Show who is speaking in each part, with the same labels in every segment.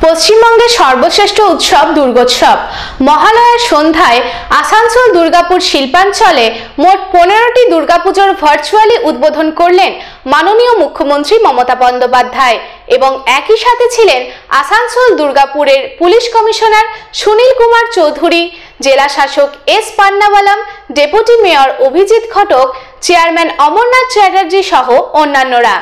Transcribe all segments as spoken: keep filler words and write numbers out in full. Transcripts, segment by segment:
Speaker 1: পশ্চিমবঙ্গের সর্বশ্রেষ্ঠ উৎসব দুর্গোৎসব মহালয়ার সন্ধ্যায় আসানসোল দুর্গাপুর শিল্পাঞ্চলে মোট পনেরোটি দুর্গাপুজোর ভার্চুয়ালি উদ্বোধন করলেন মাননীয় মুখ্যমন্ত্রী মমতা বন্দ্যোপাধ্যায় এবং একই সাথে ছিলেন আসানসোল দুর্গাপুরের পুলিশ কমিশনার সুনীল কুমার চৌধুরী, জেলা শাসক S Ponnambalam, deputy mayor Abhijit Ghatak, chairman Amarnath Chatterjee সহ অন্যান্যরা।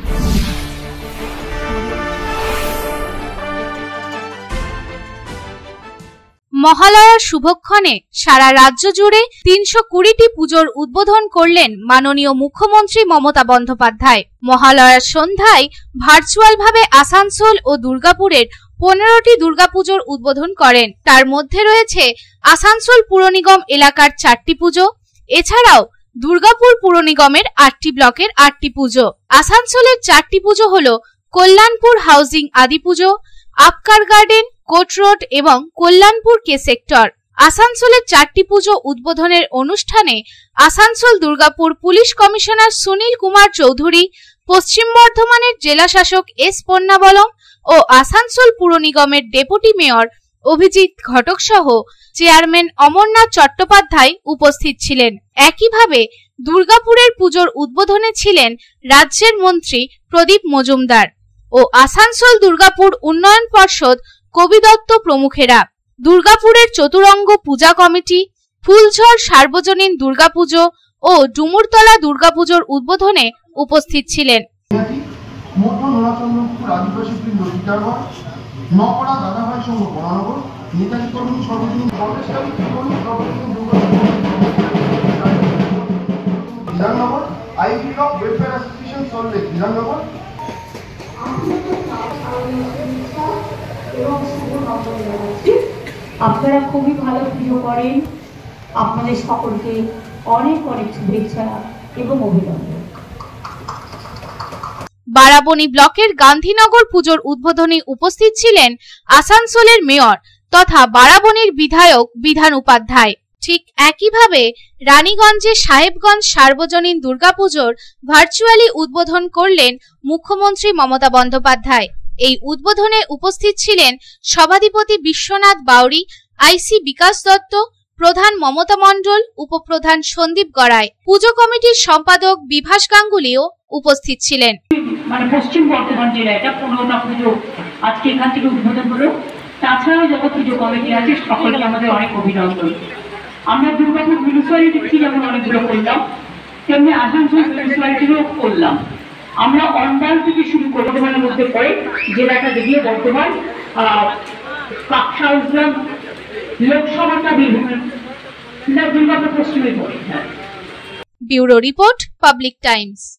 Speaker 1: মহালয়ার শুভক্ষণে সারা রাজ্য জুড়ে তিনশো কুড়িটি পুজোর উদ্বোধন করলেন মাননীয় মুখ্যমন্ত্রী মমতা বন্দ্যোপাধ্যায়। মহালয়ার সন্ধ্যায় ভার্চুয়ালভাবে আসানসোল ও দুর্গাপুরের পনেরোটি দুর্গাপুজোর উদ্বোধন করেন। তার মধ্যে রয়েছে আসানসোল পুর নিগম এলাকার চারটি পুজো, এছাড়াও দুর্গাপুর পুর নিগমের আটটি ব্লকের আটটি পুজো। আসানসোলের চারটি পুজো হলো কল্যাণপুর হাউজিং আদি পুজো, আপকার গার্ডেন, কোট রোড এবং কল্যাণপুর কে সেক্টর। আসানসোলের চারটি পুজো উদ্বোধনের অনুষ্ঠানে আসানসোল দুর্গাপুর পুলিশ কমিশনার সুনীল কুমার চৌধুরী, পশ্চিম বর্ধমানের জেলা শাসক এস পান্নাওয়ালাম ও আসানসোল পুর নিগমের ডেপুটি মেয়র অভিজিৎ ঘটক সহ চেয়ারম্যান অমরনাথ চট্টোপাধ্যায় উপস্থিত ছিলেন। একইভাবে দুর্গাপুরের পুজোর উদ্বোধনে ছিলেন রাজ্যের মন্ত্রী প্রদীপ মজুমদার ও আসানসোল দুর্গাপুর উন্নয়ন পর্ষদ কবি দত্ত প্রমুখেরা। দুর্গাপুরের চতুরঙ্গ পূজা কমিটি, ফুলঝড় সার্বজনীন দুর্গাপুজো ও ডুমুরতলা দুর্গাপুজোর উদ্বোধনে উপস্থিত ছিলেন।
Speaker 2: আপনারা খুবই ভালো পুজো করেন, আপনাদের সকলকে অনেক অনেক শুভেচ্ছা এবং অভিনন্দন।
Speaker 1: বারাবণী ব্লকের গান্ধীনগর পুজোর উদ্বোধনে উপস্থিত ছিলেন আসানসোলের মেয়র তথা বারাবণীর বিধায়ক বিধান উপাধ্যায়। ঠিক একইভাবে রানীগঞ্জে সাহেবগঞ্জ সার্বজনীন দুর্গাপুজোর ভার্চুয়ালি উদ্বোধন করলেন মুখ্যমন্ত্রী মমতা বন্দ্যোপাধ্যায়। এই উদ্বোধনে উপস্থিত ছিলেন সভাধিপতি বিশ্বনাথ বাউরি, আইসি বিকাশ দত্ত, প্রধান মমতা মণ্ডল, উপপ্রধান সন্দীপ গড়াই, পুজো কমিটির সম্পাদক বিভাস গাঙ্গুলিও উপস্থিত ছিলেন।
Speaker 2: মানে পশ্চিম বর্ধমান জেলা এটা পনেরোটা পুজো আজকে এখান থেকে উদ্বোধন হলো। তাছাড়াও যত পুজো কমিটি আছে সকলকে আমাদের অনেক অভিনন্দন। আমরা দুর্গাপুর মিউনিসিপ্যালিটি থেকে যেমন অনেকগুলো করলাম, তেমনি আসানসোল মিউনিসিপ্যালিটিও করলাম। আমরা অন্ডাল থেকে শুরু করে বর্ধমানের মধ্যে পড়ে জেলাটা বেরিয়ে বর্ধমান কাকসাউগ্রাম লোকসভাটা বিভিন্ন দুর্গাপুর পশ্চিমে পড়ে।
Speaker 1: Bureau report, public Times.